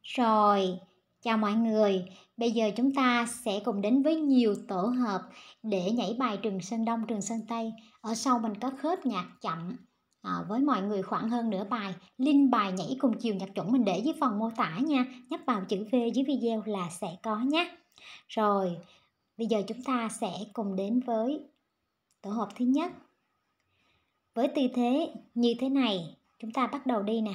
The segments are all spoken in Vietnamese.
Rồi, chào mọi người. Bây giờ chúng ta sẽ cùng đến với nhiều tổ hợp để nhảy bài Trường Sơn Đông, Trường Sơn Tây. Ở sau mình có khớp nhạc chậm với mọi người khoảng hơn nửa bài. Link bài nhảy cùng chiều nhạc chuẩn mình để dưới phần mô tả nha. Nhấp vào chữ V dưới video là sẽ có nhé. Rồi, bây giờ chúng ta sẽ cùng đến với tổ hợp thứ nhất. Với tư thế như thế này, chúng ta bắt đầu đi nè.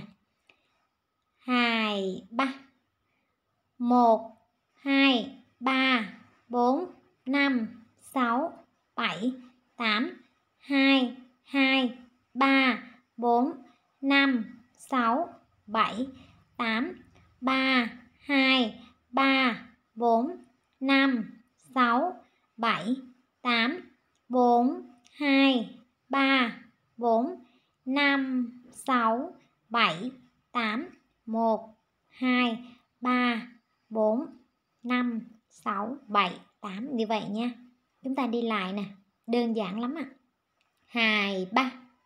2, 3. 1, 2, 3, 4, 5, 6, 7, 8, 2, 2, 3, 4, 5, 6, 7, 8, 3, 2, 3, 4, 5, 6, 7, 8, 4, 2, 3, 4, 5, 6, 7, 8, 1, 2, 3, 4, 5, 6, 7, 8 như vậy nha. Chúng ta đi lại nè, đơn giản lắm ạ. 2, 3.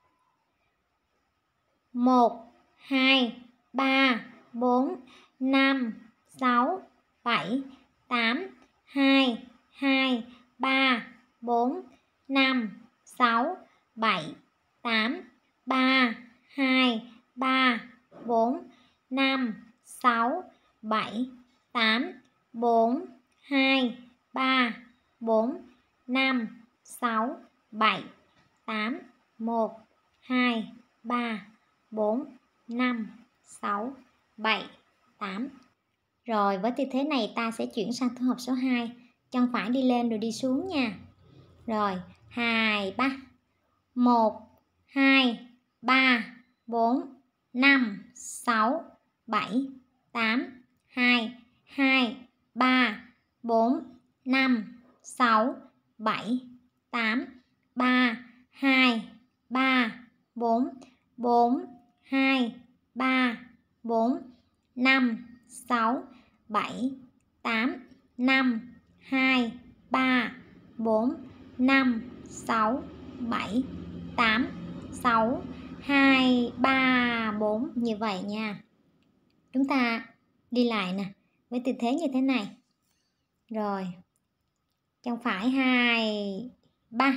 1, 2, 3, 4, 5, 6, 7, 8, 2, 2, 3, 4, 5, 6, 7, 8, 3, 2, 3, 4, 5, 6, 7, 8, 4, 2, 3, 4, 5, 6, 7, 8, 1, 2, 3, 4, 5, 6, 7, 8. Rồi với tư thế này ta sẽ chuyển sang tổ hợp số 2. Chân phải đi lên rồi đi xuống nha. Rồi 2, 3. 1, 2, 3, 4, 5, 6, 7, 8, 2, 2, 3, 4, 5, 6, 7, 8, 3, 2, 3, 4, 4, 2, 3, 4, 5, 6, 7, 8, 5, 2, 3, 4, 5, 6, 7, 8, 6, 2, 3, 4 như vậy nha. Chúng ta đi lại nè, với tư thế như thế này. Rồi, chân phải 2, 3.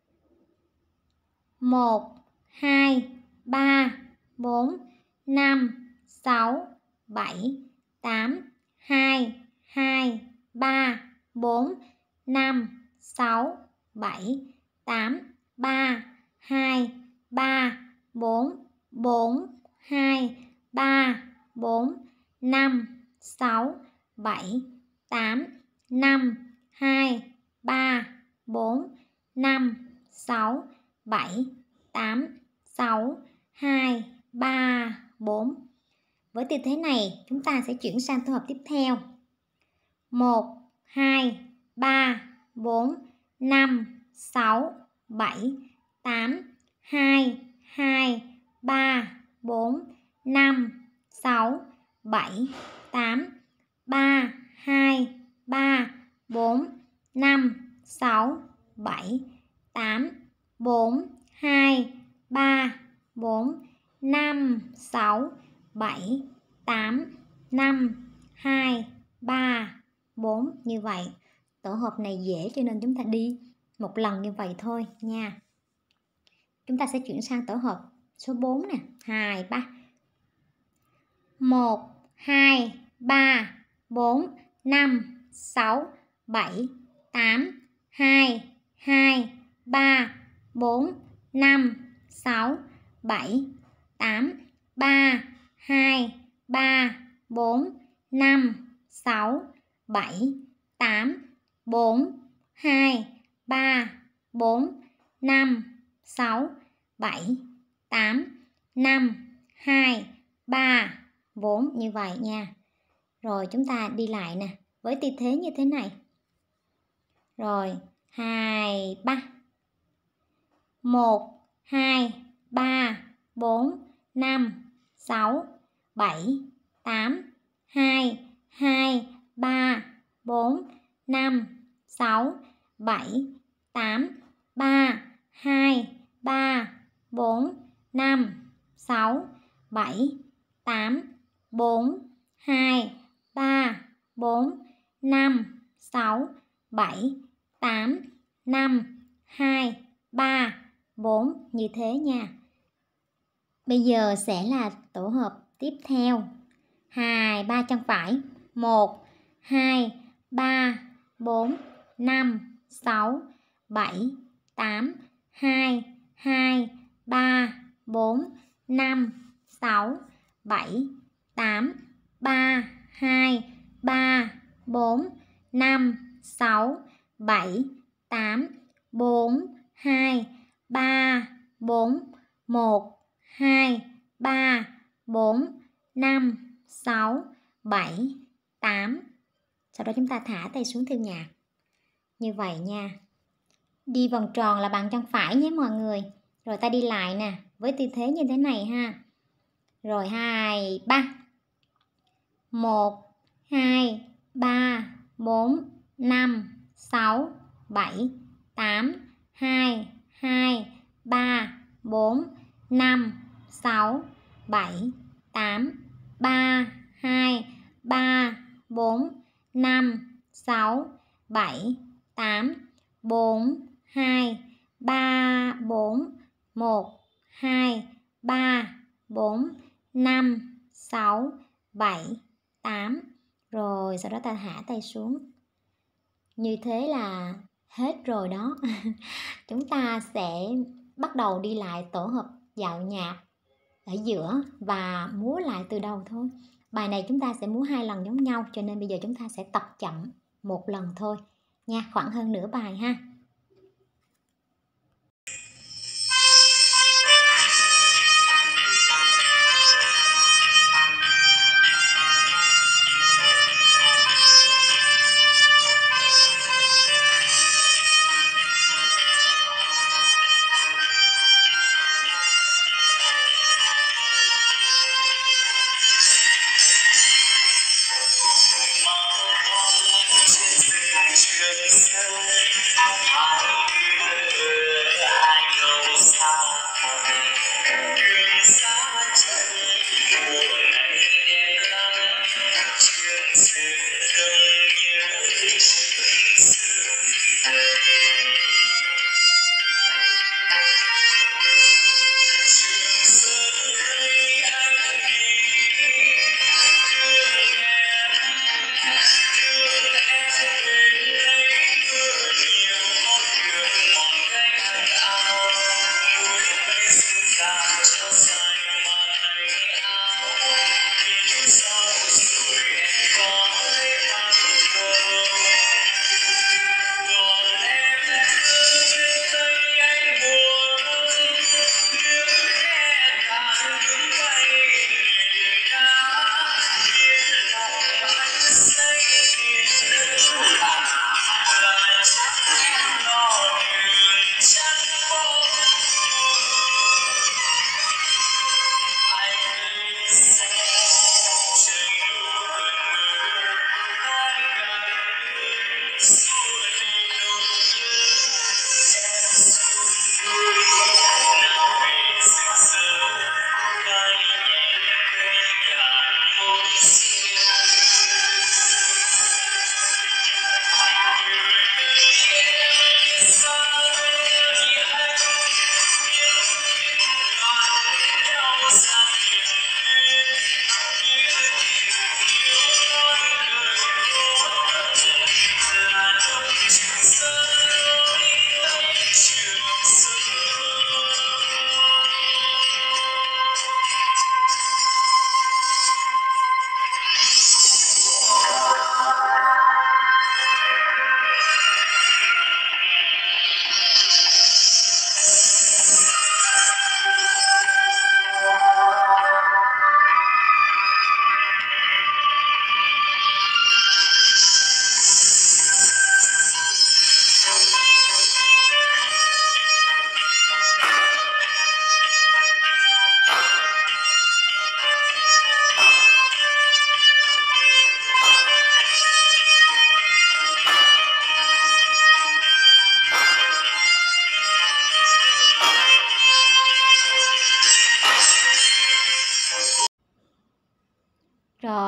1, 2, 3, 4, 5, 6, 7, 8, 2, 2, 3, 4, 5, 6, 7, 8, 3, 2, 3, 4, 4, 2, 3, 4, 5, 6, 7, 8, 5, 2, 3, 4, 5, 6, 7, 8, 6, 2, 3, 4. Với tư thế này, chúng ta sẽ chuyển sang tổ hợp tiếp theo. 1, 2, 3, 4, 5, 6, 7, 8, 2, 2, 3, 4, 5, 6, 7, 8, 3, 2, 3, 4, 5, 6, 7, 8, 4, 2, 3, 4, 5, 6, 7, 8, 5, 2, 3, 4 như vậy. Tổ hợp này dễ cho nên chúng ta đi một lần như vậy thôi nha. Chúng ta sẽ chuyển sang tổ hợp số 4 nè. 2, 3. 1, 2, 3, 4, 5, 6, 7, 8, 2, 2, 3, 4, 5, 6, 7, 8, 3, 2, 3, 4, 5, 6, 7, 8, 4, 2, 3, 4, 5, 6, 7, 8, 5, 2, 3, 4 như vậy nha. Rồi chúng ta đi lại nè, với tư thế như thế này. Rồi 2, 3. 1, 2, 3, 4, 5, 6, 7, 8, 2, 2, 3, 4, 5, 6, 7, 8, 3, 2, 3, 4, 5, 6, 7, 8, 4, 2, 3, 4, 5, 6, 7, 8, 5, 2, 3, 4 như thế nha. Bây giờ sẽ là tổ hợp tiếp theo. 2, 3 chân phải. 1, 2, 3, 4, 5, 6, 7, 8, 2, 2, 3, 4, 5, 6, 7, 8, 3, 2, 3, 4, 5, 6, 7, 8, 4, 2, 3, 4, 1, 2, 3, 4, 5, 6, 7, 8. Sau đó chúng ta thả tay xuống theo nhạc. Như vậy nha. Đi vòng tròn là bàn chân phải nhé mọi người. Rồi ta đi lại nè, với tư thế như thế này ha. Rồi 2, 3. 1, 2, 3, 4, 5, 6, 7, 8, 2, 2, 3, 4, 5, 6, 7, 8, 3, 2, 3, 4, 5, 6, 7, 8, 4, 2, 3, 4, 1, 2, 3, 4, 5, 6, 7, 8. Rồi sau đó ta thả tay xuống. Như thế là hết rồi đó. Chúng ta sẽ bắt đầu đi lại tổ hợp dạo nhạc ở giữa và múa lại từ đầu thôi. Bài này chúng ta sẽ múa 2 lần giống nhau, cho nên bây giờ chúng ta sẽ tập chậm 1 lần thôi nha, khoảng hơn nửa bài ha.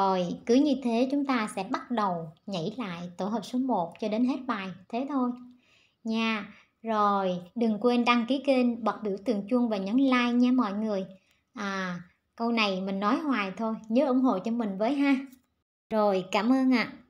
Rồi cứ như thế chúng ta sẽ bắt đầu nhảy lại tổ hợp số 1 cho đến hết bài, thế thôi nha. Rồi đừng quên đăng ký kênh, bật biểu tượng chuông và nhấn like nha mọi người. Câu này mình nói hoài thôi, nhớ ủng hộ cho mình với ha. Rồi cảm ơn ạ.